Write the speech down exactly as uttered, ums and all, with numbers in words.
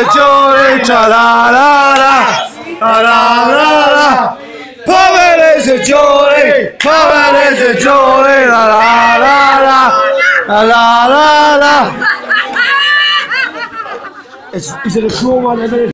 a Geordie, tra la la la, la la la la. Pavel is a Geordie, Pavel is a Geordie, la la la la, la la la la. Is, is it a cool one, isn't it?